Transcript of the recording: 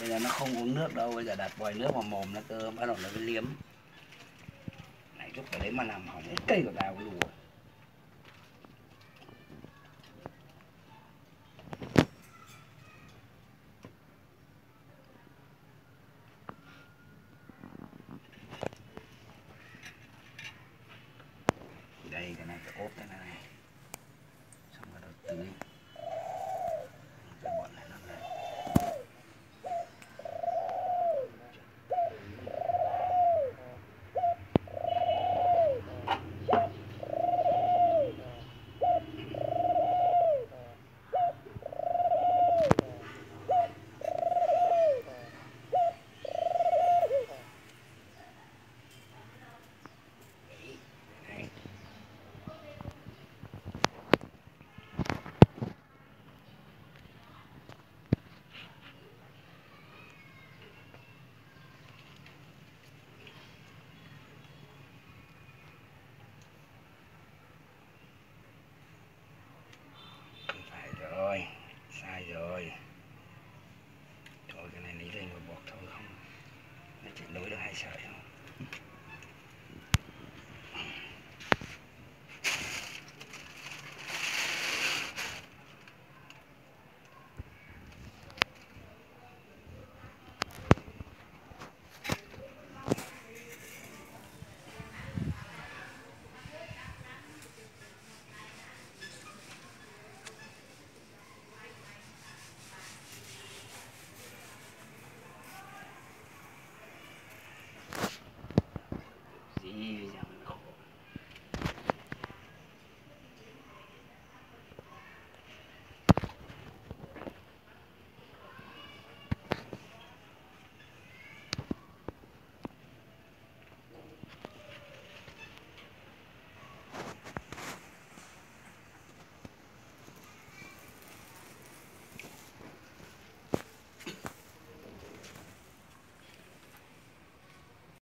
Bây giờ nó không uống nước đâu, bây giờ đặt vòi nước vào mồm nó cơ, bắt đầu nó mới liếm. Này lúc đấy mà làm hỏng hết cây của tao lùa. Đây cái này phải ốp cái này, xong rồi đầu tưới cái bọn này nó này. Sai rồi. Thôi cái này lấy dây một buộc thôi, không nó chỉ nối được 2 sợi không.